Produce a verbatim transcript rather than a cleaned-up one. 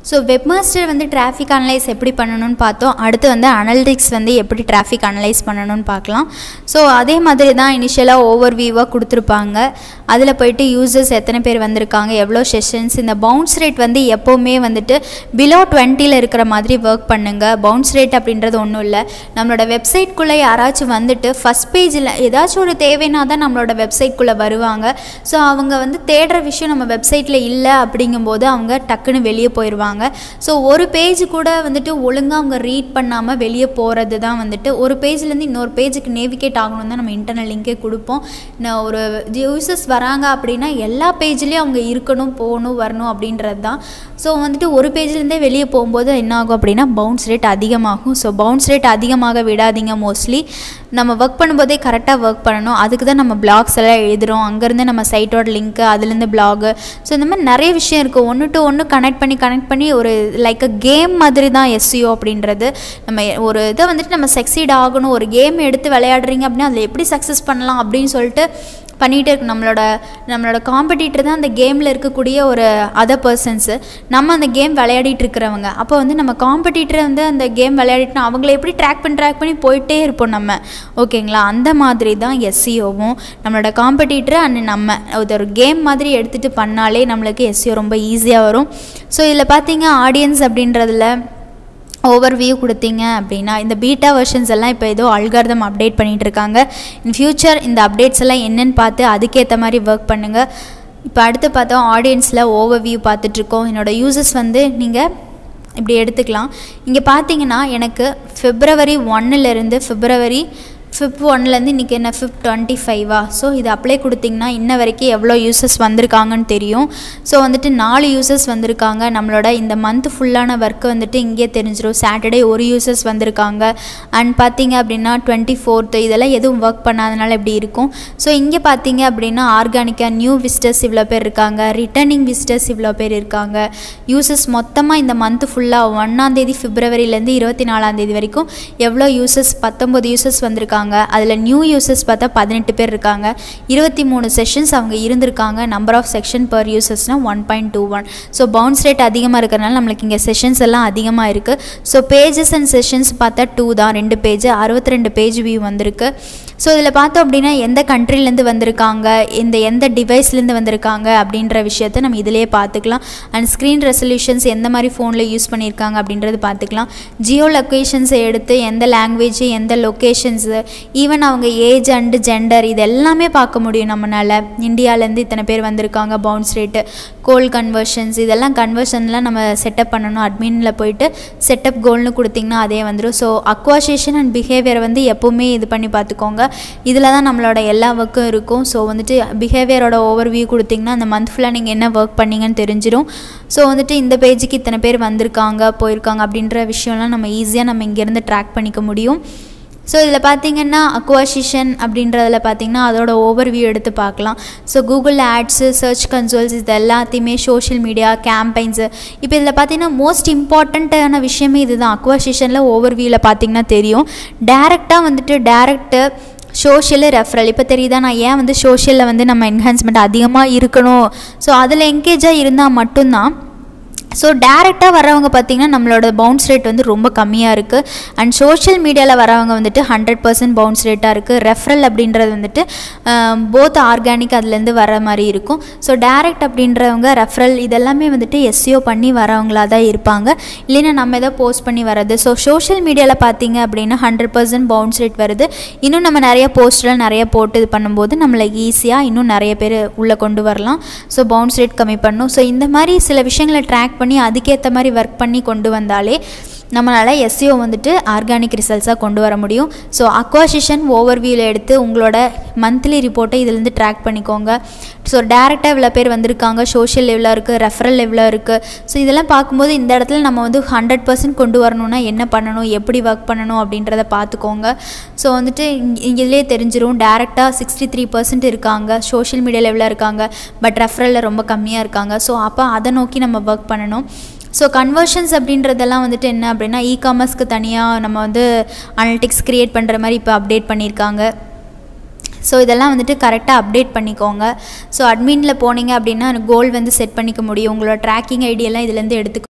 So webmaster வந்து traffic analyse எப்படி பண்ணணும்னு பார்த்தோம். அடுத்து வந்து அனலிட்டிக்ஸ் வந்து எப்படி டிராஃபிக் அனலைஸ் பண்ணணும்னு பார்க்கலாம். ஸோ அதே மாதிரி தான் இனிஷியலாக ஓவர் வியூவாக கொடுத்துருப்பாங்க. அதில் போய்ட்டு யூசர்ஸ் எத்தனை பேர் வந்திருக்காங்க, எவ்வளோ செஷன்ஸ், இந்த பவுன்ஸ் ரேட் வந்து எப்போவுமே வந்துட்டு பிலோ டுவெண்ட்டியில் இருக்கிற மாதிரி ஒர்க் பண்ணுங்கள். பவுன்ஸ் ரேட் அப்படின்றது ஒன்றும் இல்லை, நம்மளோட வெப்சைட்குள்ளே யாராச்சும் வந்துட்டு ஃபஸ்ட் பேஜில் ஏதாச்சும் ஒரு தேவைன்னா தான் நம்மளோட வெப்சைட்குள்ளே வருவாங்க. ஸோ அவங்க வந்து தேடுற விஷயம் நம்ம வெப்சைட்டில் இல்லை அப்படிங்கும்போது அவங்க டக்குன்னு வெளியே போயிடுவாங்க. ஸோ ஒரு பேஜ் கூட வந்துட்டு ஒழுங்காக அவங்க ரீட் பண்ணாமல் வெளியே போகிறது தான் வந்துட்டு ஒரு பேஜ்லேருந்து இன்னொரு பேஜுக்கு நேவிகேட் ஆகணும் தான் நம்ம இன்டர்னல் லிங்கே கொடுப்போம். நான் ஒரு யூசர்ஸ் வராங்க அப்படின்னா எல்லா பேஜ்லேயும் அவங்க இருக்கணும், போகணும், வரணும் அப்படின்றது தான். ஸோ வந்துட்டு ஒரு பேஜ்லேருந்தே வெளியே போகும்போது என்ன ஆகும் அப்படின்னா பவுன்ஸ் ரேட் அதிகமாகும். ஸோ பவுன்ஸ் ரேட் அதிகமாக விடாதீங்க. மோஸ்ட்லி நம்ம ஒர்க் பண்ணும்போதே கரெக்டாக ஒர்க் பண்ணணும். அதுக்கு தான் நம்ம பிளாக்ஸ் எல்லாம் எழுதுகிறோம். அங்கேருந்து நம்ம சைட்டோட லிங்க்கு, அதுலேருந்து பிளாகு, ஸோ இந்த மாதிரி நிறைய விஷயம் இருக்குது. ஒன்று டு ஒன்று கனெக்ட் பண்ணி கனெக்ட் பண்ணி ஒரு லைக் அ கேம் மாதிரி தான் எஸ்இஓ அப்படின்றது. நம்ம ஒரு இதை வந்துட்டு நம்ம சக்சீட் ஆகணும், ஒரு கேம் எடுத்து விளையாடுறீங்க அப்படின்னா அதில் எப்படி சக்ஸஸ் பண்ணலாம் அப்படின்னு சொல்லிட்டு பண்ணிகிட்டே இருக்கு. நம்மளோட நம்மளோட காம்படிட்டர் தான் அந்த கேமில் இருக்கக்கூடிய ஒரு அதர் பர்சன்ஸு, நம்ம அந்த கேம் விளையாடிட்டு இருக்கிறவங்க. அப்போ வந்து நம்ம காம்படிட்டரை வந்து அந்த கேம் விளையாடிட்டுனா அவங்கள எப்படி ட்ராக் பண்ணி ட்ராக் பண்ணி போயிட்டே இருப்போம் நம்ம. ஓகேங்களா? அந்த மாதிரி தான் எஸ்இஓவும் நம்மளோட காம்படிட்டர் அண்ட் நம்ம ஒரு கேம் மாதிரி எடுத்துகிட்டு பண்ணாலே நம்மளுக்கு எஸ்இஓ ரொம்ப ஈஸியாக வரும். ஸோ இதில் பார்த்தீங்க ஆடியன்ஸ் அப்படின்றதுல ஓவர் வியூ கொடுத்தீங்க அப்படின்னா இந்த பீட்டா வெர்ஷன்ஸ் எல்லாம் இப்போ ஏதோ அல்காரிதம் அப்டேட் பண்ணிகிட்டு இருக்காங்க. இன் ஃபியூச்சர் இந்த அப்டேட்ஸ் எல்லாம் என்னென்னு பார்த்து அதுக்கேற்ற மாதிரி ஒர்க் பண்ணுங்கள். இப்போ அடுத்து பார்த்தோம் ஆடியன்ஸில் ஓவர் வியூ பார்த்துட்ருக்கோம். என்னோடய யூசர்ஸ் வந்து நீங்கள் இப்படி எடுத்துக்கலாம். இங்கே பார்த்தீங்கன்னா எனக்கு ஃபிப்ரவரி ஒன்னுலேருந்து ஃபிப்ரவரி ஃபிஃப்த் ஒன்லேருந்து இன்றைக்கி என்ன ஃபிஃப்த் டுவெண்ட்டி ஃபைவா ஸோ இது அப்ளை கொடுத்திங்கன்னா இன்ன வரைக்கும் எவ்வளோ யூசர்ஸ் வந்திருக்காங்கன்னு தெரியும். ஸோ வந்துட்டு நாலு யூசர்ஸ் வந்திருக்காங்க. நம்மளோட இந்த மந்த் ஃபுல்லான ஒர்க்கு வந்துட்டு இங்கே தெரிஞ்சிடும். சாட்டர்டே ஒரு யூசர்ஸ் வந்திருக்காங்க. அண்ட் பார்த்தீங்க அப்படின்னா டுவெண்ட்டி ஃபோர்த்து இதெல்லாம் எதுவும் ஒர்க் பண்ணாதனால இப்படி இருக்கும். ஸோ இங்கே பார்த்தீங்க அப்படின்னா ஆர்கானிக்காக நியூ விசிட்டர்ஸ் இவ்வளோ பேர் இருக்காங்க, ரிட்டர்னிங் விசிட்டர்ஸ் இவ்வளோ பேர் இருக்காங்க. யூசர்ஸ் மொத்தமாக இந்த மந்த் ஃபுல்லாக ஒன்றாந்தேதி ஃபிப்ரவரியிலேருந்து இருபத்தி நாலாந்தேதி வரைக்கும் எவ்வளோ யூசர்ஸ் பத்தொம்பது யூசர்ஸ் வந்திருக்காங்க. அதில் நியூ யூசர்ஸ் பார்த்தா பதினெட்டு பேர் இருக்காங்க. இருபத்தி மூணு செஷன்ஸ் அவங்க இருந்திருக்காங்க. நம்பர் ஆஃப் செக்ஷன் பர் யூசர்ஸ்னால் one point two one. So bounce rate அதிகமாக இருக்கிறனால நம்மளுக்கு இங்கே செஷன்ஸ் எல்லாம் அதிகமாக இருக்குது. ஸோ பேஜஸ் அண்ட் செஷன்ஸ் பார்த்தா டூ தான், ரெண்டு பேஜ், அறுபத்தி ரெண்டு பேஜ் வியூ வந்திருக்கு. ஸோ இதில் பார்த்தோம் அப்படின்னா எந்த கண்ட்ரிலேருந்து வந்திருக்காங்க, இந்த எந்த டிவைஸ்லேருந்து வந்திருக்காங்க அப்படின்ற விஷயத்தை நம்ம இதிலே பார்த்துக்கலாம். அண்ட் ஸ்க்ரீன் ரெசல்யூஷன்ஸ் எந்த மாதிரி ஃபோனில் யூஸ் பண்ணியிருக்காங்க அப்படின்றது பார்த்துக்கலாம். ஜியோ லொக்கேஷன்ஸை எடுத்து எந்த லாங்குவேஜ், எந்த லொக்கேஷன்ஸு, ஈவன் அவங்க ஏஜ் அண்டு ஜெண்டர் இது எல்லாமே பார்க்க முடியும் நம்மளால். இந்தியாவிலேருந்து இத்தனை பேர் வந்திருக்காங்க, பவுன்ஸ் ரேட்டு, கோல் கன்வர்ஷன்ஸ் இதெல்லாம் கன்வர்ஷன்லாம் நம்ம செட்டப் பண்ணணும். அட்மினில் போயிட்டு செட்டப் கோல்னு கொடுத்திங்கன்னா அதே வந்துடும். ஸோ அக்வாசியேஷன் அண்ட் பிஹேவியர் வந்து எப்போவுமே இது பண்ணி பார்த்துக்கோங்க. இதில் தான் நம்மளோட எல்லா ஒர்க்கும் இருக்கும். ஸோ வந்துட்டு பிஹேவியரோட ஓவர் வியூ கொடுத்திங்கன்னா அந்த மந்த் ஃபுல்லாக நீங்கள் என்ன ஒர்க் பண்ணிங்கன்னு தெரிஞ்சிடும். ஸோ வந்துட்டு இந்த பேஜுக்கு இத்தனை பேர் வந்திருக்காங்க, போயிருக்காங்க அப்படின்ற விஷயம்லாம் நம்ம ஈஸியாக நம்ம இங்கேருந்து ட்ராக் பண்ணிக்க முடியும். ஸோ இதில் பார்த்திங்கன்னா அக்வாசிஷன் அப்படின்றதில் பார்த்திங்கன்னா அதோட ஓவர் வியூ எடுத்து பார்க்கலாம். So Google ads, search consoles இது எல்லாத்தையுமே, சோஷியல் மீடியா கேம்பெயின்ஸு, இப்போ இதில் பார்த்திங்கன்னா மோஸ்ட் இம்பார்ட்டண்ட்டான விஷயமே இது தான். அக்வாசிஷனில் ஓவர் வியூவில் பார்த்திங்கன்னா தெரியும். டேரெக்டாக வந்துட்டு டேரெக்டு சோஷியலு ரெஃபரல் இப்போ தெரியுதா நான் ஏன் வந்து சோஷியலில் வந்து நம்ம என்ஹான்ஸ்மெண்ட் அதிகமாக இருக்கணும். ஸோ அதில் என்கேஜாக இருந்தால் மட்டும்தான். ஸோ டேரெக்டாக வரவங்க பார்த்திங்கன்னா நம்மளோட பவுன்ஸ் ரேட் வந்து ரொம்ப கம்மியாக இருக்குது. அண்ட் சோஷியல் மீடியாவில் வரவங்க வந்துட்டு ஹண்ட்ரட் பர்சன்ட் பவுன்ஸ் ரேட்டாக இருக்குது. ரெஃபரல் அப்படின்றது வந்துட்டு போத் ஆர்கானிக் அதுலேருந்து வர மாதிரி இருக்கும். ஸோ டேரெக்ட் அப்படின்றவங்க ரெஃபரல் இதெல்லாமே வந்துட்டு எஸ்இஓ பண்ணி வரவங்களாக தான் இருப்பாங்க, இல்லைன்னா நம்ம எதாவது போஸ்ட் பண்ணி வர்றது. ஸோ சோஷியல் மீடியாவில் பார்த்திங்க அப்படின்னா ஹண்ட்ரட் பர்சன்ட் பவுன்ஸ் ரேட் வருது. இன்னும் நம்ம நிறைய போஸ்ட்லாம் நிறைய போட்டு இது பண்ணும்போது நம்மளை ஈஸியாக இன்னும் நிறைய பேர் உள்ளே கொண்டு வரலாம். ஸோ பவுன்ஸ் ரேட் கம்மி பண்ணணும். ஸோ இந்த மாதிரி சில விஷயங்களை ட்ராக் பண்ணி அதுக்கேற்ற மாதிரி ஒர்க் பண்ணி கொண்டு வந்தாலே நம்மளால் எஸ்இஓ வந்துட்டு ஆர்கானிக் ரிசல்ட்ஸாக கொண்டு வர முடியும். ஸோ அக்வாசிஷன் ஓவர் வியூவில் எடுத்து உங்களோட மந்த்லி ரிப்போர்ட்டை இதுலேருந்து ட்ராக் பண்ணிக்கோங்க. ஸோ டேரெக்டாக இவ்வளோ பேர் வந்திருக்காங்க, சோஷியல் லெவலில் இருக்குது, ரெஃபரல் லெவலில் இருக்குது. ஸோ இதெல்லாம் பார்க்கும்போது இந்த இடத்துல நம்ம வந்து ஹண்ட்ரட் பர்சன்ட் கொண்டு வரணும்னா என்ன பண்ணணும், எப்படி ஒர்க் பண்ணணும் அப்படின்றத பார்த்துக்கோங்க. ஸோ வந்துட்டு இதிலே தெரிஞ்சிடும். டேரெக்டாக சிக்ஸ்டி த்ரீ பர்சன்ட் இருக்காங்க, சோஷியல் மீடியா லெவலில் இருக்காங்க, பட் ரெஃபரலில் ரொம்ப கம்மியாக இருக்காங்க. ஸோ அப்போ அதை நோக்கி நம்ம ஒர்க் பண்ணணும். ஸோ கன்வர்ஷன்ஸ் அப்படின்றதெல்லாம் வந்துட்டு என்ன அப்படின்னா இ காமர்ஸ்க்கு தனியாக நம்ம வந்து அனலிட்டிக்ஸ் க்ரியேட் பண்ணுற மாதிரி இப்போ அப்டேட் பண்ணியிருக்காங்க. ஸோ இதெல்லாம் வந்துட்டு கரெக்டாக அப்டேட் பண்ணிக்கோங்க. ஸோ அட்மினில் போனீங்க அப்படின்னா கோல் வந்து செட் பண்ணிக்க முடியும். உங்களோட ட்ராக்கிங் ஐடியெல்லாம் இதுலேருந்து எடுத்துக்க